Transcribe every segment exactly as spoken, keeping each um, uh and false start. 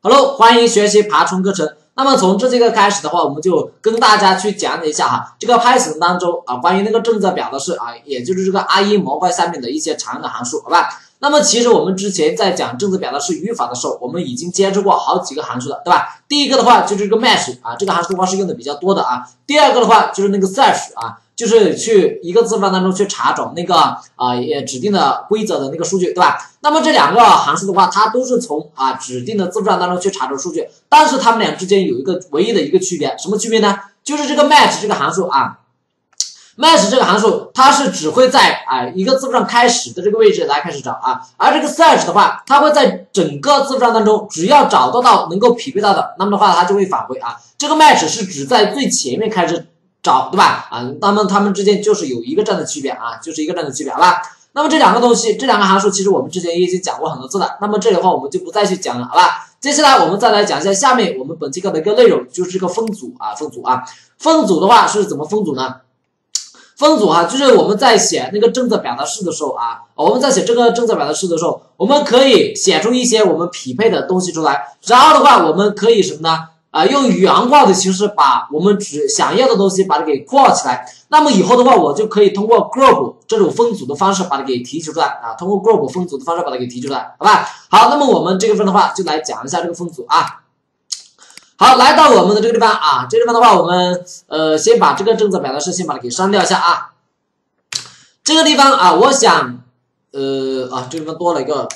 Hello， 欢迎学习爬虫课程。那么从这节课开始的话，我们就跟大家去讲解一下哈，这个 Python 当中啊，关于那个正则表的式啊，也就是这个 I E 模块下面的一些常用的函数，好吧？那么其实我们之前在讲正则表的式语法的时候，我们已经接触过好几个函数了，对吧？第一个的话就是这个 match 啊，这个函数的话是用的比较多的啊。第二个的话就是那个 search 啊。就是去一个字符当中去查找那个啊也指定的规则的那个数据，对吧？那么这两个函数的话，它都是从啊指定的字符当中去查找数据，但是它们俩之间有一个唯一的一个区别，什么区别呢？就是这个 match 这个函数啊 ，match 这个函数它是只会在啊一个字符上开始的这个位置来开始找啊，而这个 search 的话，它会在整个字符上当中，只要找得到能够匹配到的，那么的话它就会返回啊。这个 match 是只在最前面开始找，对吧？啊，那么它们之间就是有一个这样的区别啊，就是一个这样的区别，好吧？那么这两个东西，这两个函数，其实我们之前也已经讲过很多次了。那么这里的话，我们就不再去讲了，好吧？接下来我们再来讲一下下面我们本期课的一个内容，就是这个分组啊，分组啊，分组的话是怎么分组呢？分组哈、啊，就是我们在写那个正则表的式的时候啊，我们在写这个正则表的式的时候，我们可以写出一些我们匹配的东西出来，然后的话，我们可以什么呢？啊，用原话的形式把我们只想要的东西把它给括起来。那么以后的话，我就可以通过 group 这种分组的方式把它给提取出来啊，通过 group 分组的方式把它给提取出来，好吧？好，那么我们这个分的话，就来讲一下这个分组啊。好，来到我们的这个地方啊，这个地方的话，我们呃先把这个正则表的式先把它给删掉一下啊。这个地方啊，我想呃啊，这个地方多了一个。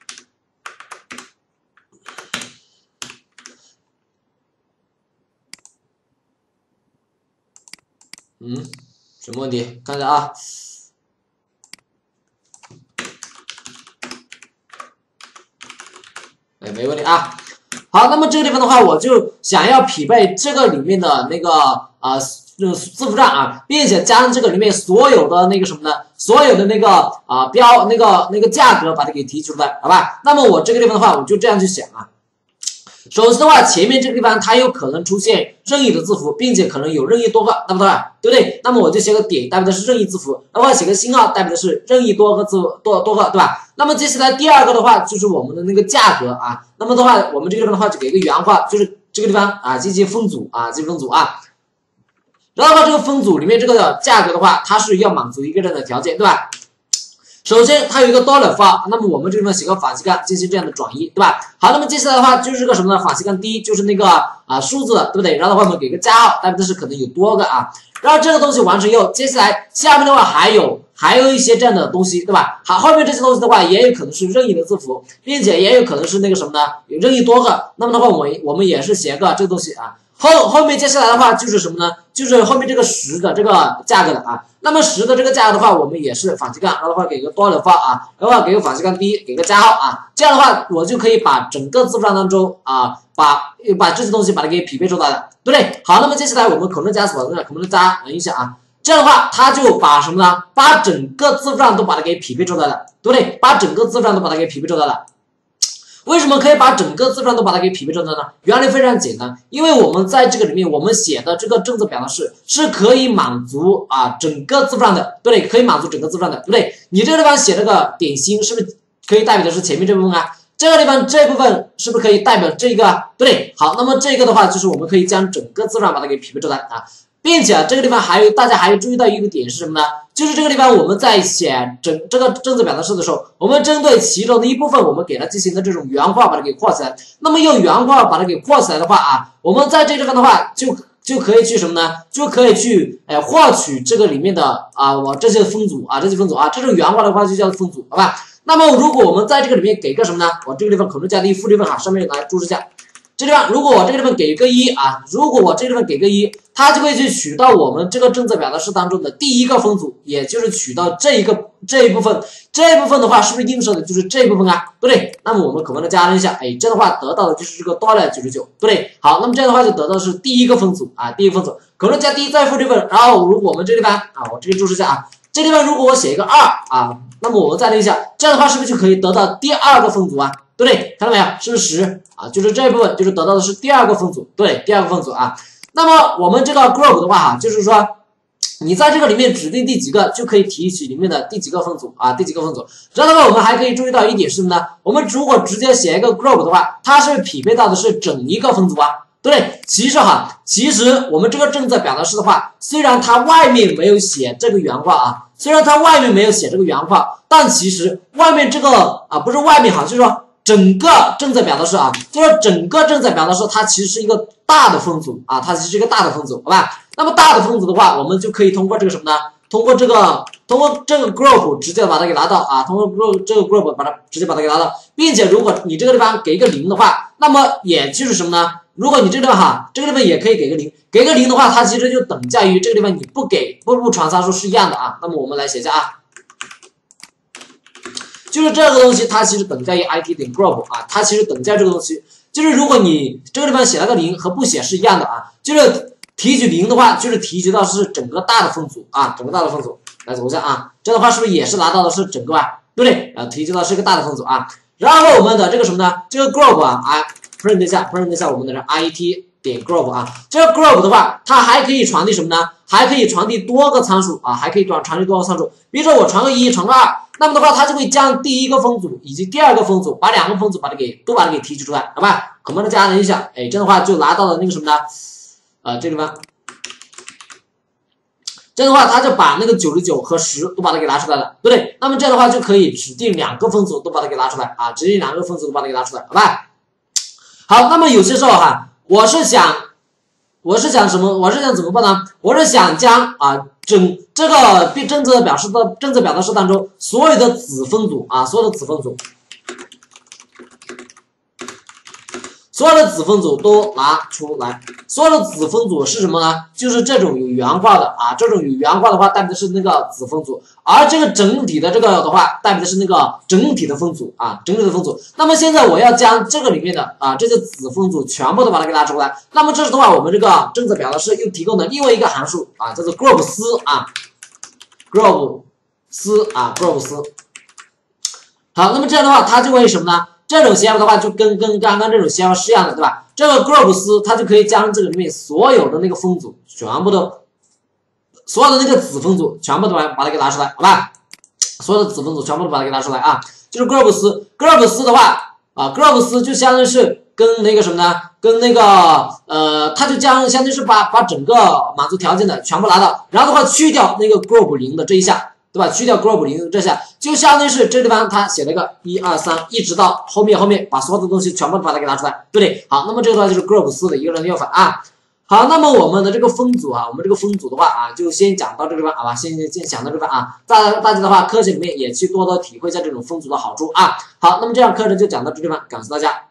嗯，什么问题？看一下啊。哎，没问题啊。好，那么这个地方的话，我就想要匹配这个里面的那个啊字符串啊，并且将这个里面所有的那个什么呢？所有的那个啊标那个那个价格把它给提取出来，好吧？那么我这个地方的话，我就这样去想啊。首先的话，前面这个地方它有可能出现任意的字符，并且可能有任意多个，对不对？对不对？那么我就写个点，代表的是任意字符，然后写个星号，代表的是任意多个字多多个，对吧？那么接下来第二个的话，就是我们的那个价格啊。那么的话，我们这个地方的话就给一个原话，就是这个地方啊进行分组啊，进行分组啊。然后的话，这个分组里面这个价格的话，它是要满足一个这样的条件，对吧？首先，它有一个 dollar 方，那么我们这个地方写个反斜杠进行这样的转移，对吧？好，那么接下来的话就是个什么呢？反斜杠第一就是那个啊数字，对不对？然后的话我们给个加号，代表的是可能有多个啊。然后这个东西完成以后，接下来下面的话还有还有一些这样的东西，对吧？好，后面这些东西的话也有可能是任意的字符，并且也有可能是那个什么呢？有任意多个。那么的话，我们我们也是写个这个东西啊。后后面接下来的话就是什么呢？就是后面这个十的这个价格的啊。那么十的这个价格的话，我们也是反斜杠，然后的话给个多少方啊，然后的话给个反斜杠第一，给个加号啊。这样的话，我就可以把整个字符串当中啊，把把这些东西把它给匹配出来了，对不对？好，那么接下来我们可能加什么？可能加等一下啊。这样的话，它就把什么呢？把整个字符串都把它给匹配出来了，对不对？把整个字符串都把它给匹配出来了。为什么可以把整个字符串都把它给匹配出来呢？原理非常简单，因为我们在这个里面我们写的这个正则表的式是可以满足啊整个字符串的，对不对？可以满足整个字符串的，对不对？你这个地方写这个点心是不是可以代表的是前面这部分啊？这个地方这部分是不是可以代表这个啊？对不对？好，那么这个的话就是我们可以将整个字符串把它给匹配出来啊。并且这个地方还有大家还要注意到一个点是什么呢？就是这个地方我们在写整这个正则表的式的时候，我们针对其中的一部分，我们给它进行的这种原话把它给括起来。那么用原话把它给括起来的话啊，我们在这个地方的话就就可以去什么呢？就可以去呃获取这个里面的啊我这些分组啊这些分组啊，这种原话的话就叫分组，好吧？那么如果我们在这个里面给个什么呢？我这个地方可能加第一负这份哈，上面来注释一下。这地方如果我这个地方给一个一啊，如果我这个地方给个一，它就会去取到我们这个正则表的式当中的第一个分组，也就是取到这一个这一部分，这一部分的话是不是映射的就是这一部分啊？对不对？那么我们可能的加了一下，哎，这样的话得到的就是这个 dollar 九十九，对不对？好，那么这样的话就得到的是第一个分组啊，第一个分组，可能加第一再负这份，然后如果我们这地方啊，我这里注释一下啊，这地方如果我写一个二啊，那么我们再列一下，这样的话是不是就可以得到第二个分组啊？对不对？看到没有？是不是十啊？就是这一部分，就是得到的是第二个分组，对，第二个分组啊。那么我们这个 group 的话哈，就是说你在这个里面指定第几个，就可以提取里面的第几个分组啊，第几个分组。这样的话，我们还可以注意到一点是什么呢？我们如果直接写一个 group 的话，它是匹配到的是整一个分组啊。对，其实哈，其实我们这个正在表达式的话，虽然它外面没有写这个原话啊，虽然它外面没有写这个原话，但其实外面这个啊，不是外面哈，就是说整个正在表达式啊，就是整个正在表达式，它其实是一个大的分组啊，它其实是一个大的分组，好吧？那么大的分组的话，我们就可以通过这个什么呢？通过这个，通过这个 group 直接把它给拿到啊，通过 group 这个 group 把它直接把它给拿到，并且如果你这个地方给一个零的话，那么也就是什么呢？如果你这个地方哈，这个地方也可以给个零，给个零的话，它其实就等价于这个地方你不给不不传参数是一样的啊。那么我们来写一下啊，就是这个东西它其实等价于 it 点 group 啊，它其实等价这个东西，就是如果你这个地方写了个零和不写是一样的啊，就是提取零的话，就是提取到是整个大的分组啊，整个大的分组来走一下啊，这样的话是不是也是拿到的是整个啊，对不对？啊，提取到是一个大的分组啊，然后我们的这个什么呢？这个 group 啊，啊 print 一下 ，print 一下我们的 it 点 group 啊，这个 group 的话，它还可以传递什么呢？还可以传递多个参数啊，还可以传传递多个参数，比如说我传个一，传个二，那么的话，它就会将第一个分组以及第二个分组，把两个分组把它给都把它给提取出来，好吧？我们的加一下，哎，这样的话就拿到了那个什么呢？呃，这个地方。这样的话，它就把那个九十九和十都把它给拿出来了，对不对？那么这样的话就可以指定两个分组都把它给拿出来啊，指定两个分组都把它给拿出来，好吧？好，那么有些时候哈，我是想，我是想什么？我是想怎么办呢？我是想将啊整这个正则表示的正则表达式当中所有的子分组啊，所有的子分组。所有的子分组都拿出来，所有的子分组是什么呢？就是这种有原话的啊，这种有原话的话代表的是那个子分组，而这个整体的这个的话代表的是那个整体的分组啊，整体的分组。那么现在我要将这个里面的啊这些子分组全部都把它给拿出来，那么这时的话，我们这个正则表达式又提供了另外一个函数啊，叫做 group 丝啊 ，group 丝啊 ，group 丝。好，那么这样的话，它就会什么呢？这种 C F 的话就跟跟刚刚这种 C F 是一样的，对吧？这个 group 丝它就可以将这个里面所有的那个分组全部都，所有的那个子分组全部都把把它给拿出来，好吧？所有的子分组全部都把它给拿出来啊！就是 group 丝 ，group 丝的话啊 ，group 丝就相当于是跟那个什么呢？跟那个呃，它就将相当于是把把整个满足条件的全部拿到，然后的话去掉那个 group 零的这一项。对吧？去掉 group 零这下，就相当于是这地方它写了一个一二三，一直到后面后面把所有的东西全部把它给拿出来，对不对？好，那么这个的话就是 group 四的一个人用法啊。好，那么我们的这个分组啊，我们这个分组的话啊，就先讲到这个地方，好吧？先先讲到这个地方啊。大大家的话，课程里面也去多多体会一下这种分组的好处啊。好，那么这样课程就讲到这个地方，感谢大家。